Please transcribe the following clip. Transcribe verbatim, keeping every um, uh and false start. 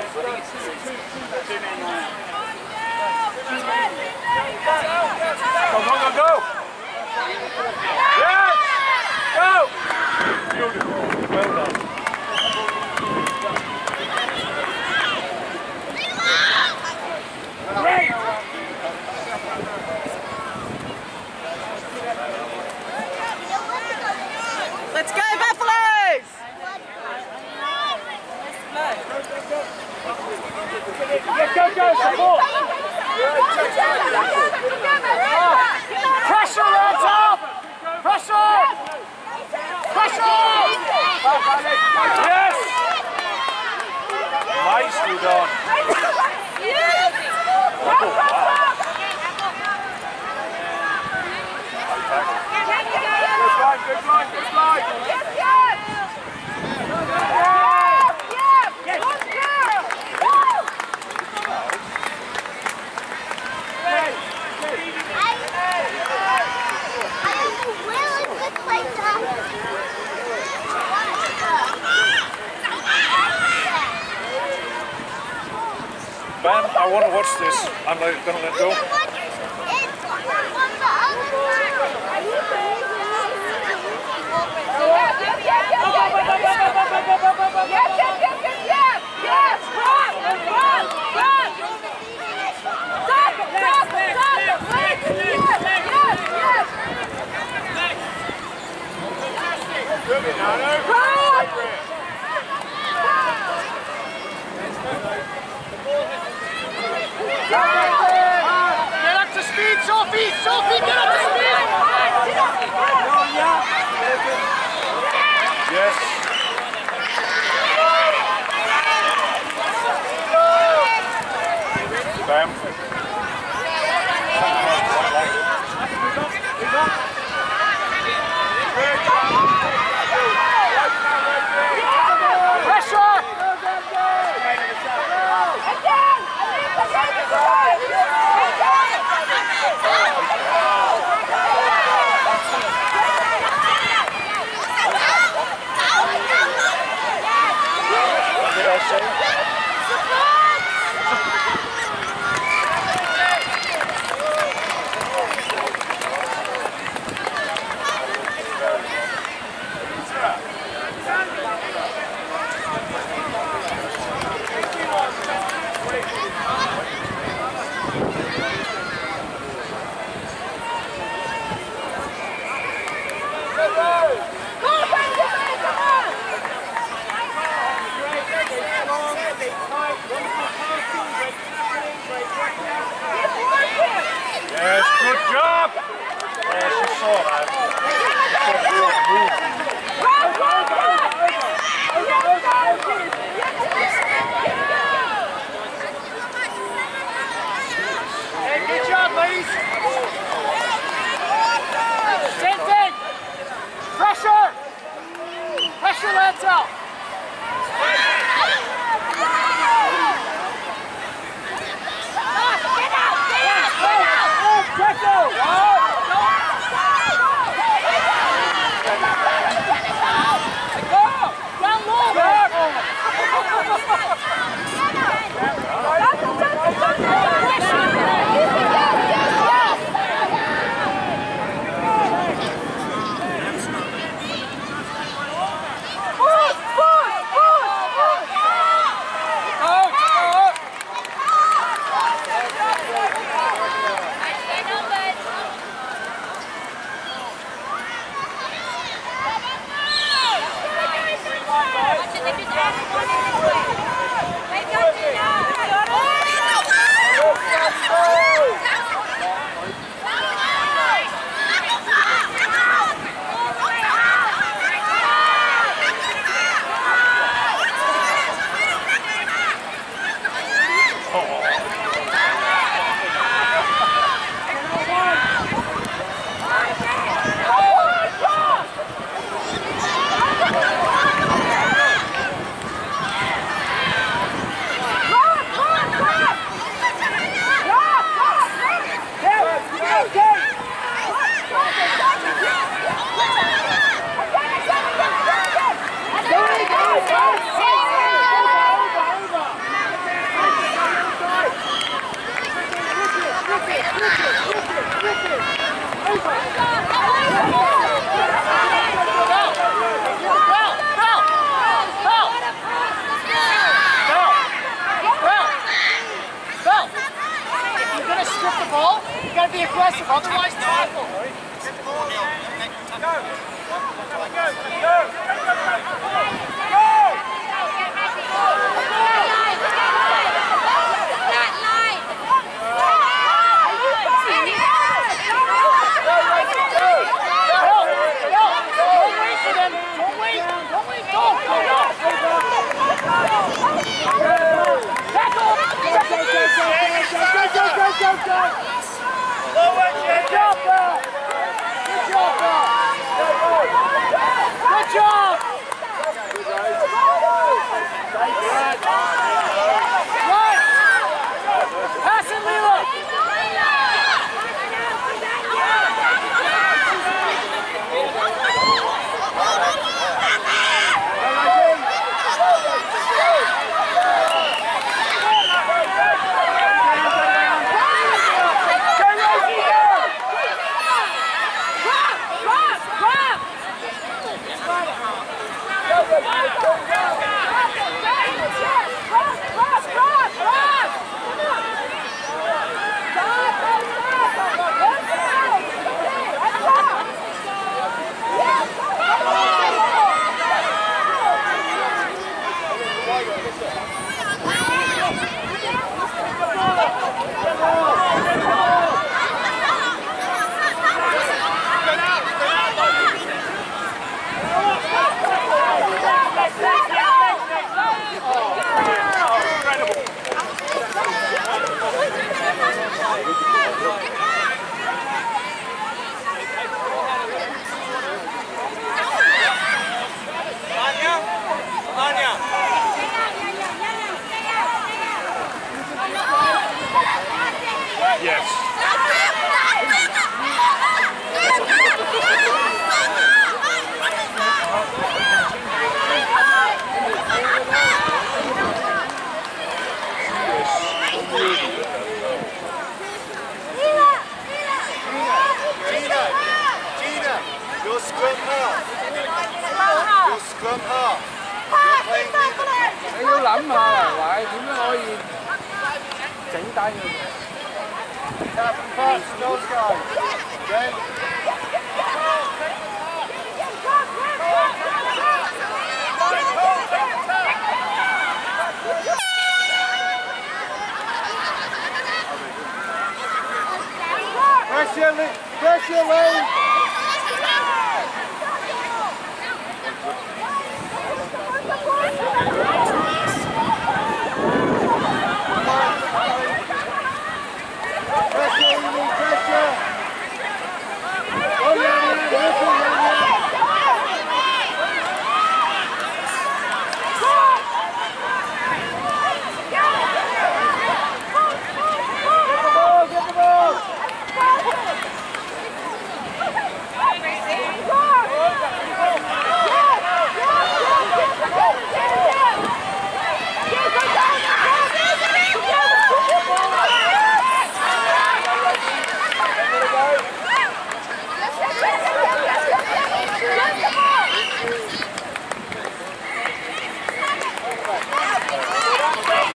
Go, go, go, go! Yes! Go! Beautiful. Well done. Great! Let's go, Buffaloes! Go, go, go, support! Pressure, lads up! Pressure! Pressure! Yes! Nicely done. Oh, wow. Good line, good line, good line! Bam, I want to watch this. I'm going to let go. Get up to speed, Sophie! Sophie, get up to speed! Yes. Bam. Pressure! to be aggressive, otherwise tackle. Go! Go! Go! Scrum half. You're scrum half. You're playing leader. 你要諗下嚟位點樣可以整低佢。 Captain first, those guys. Okay? Press your, press your lane.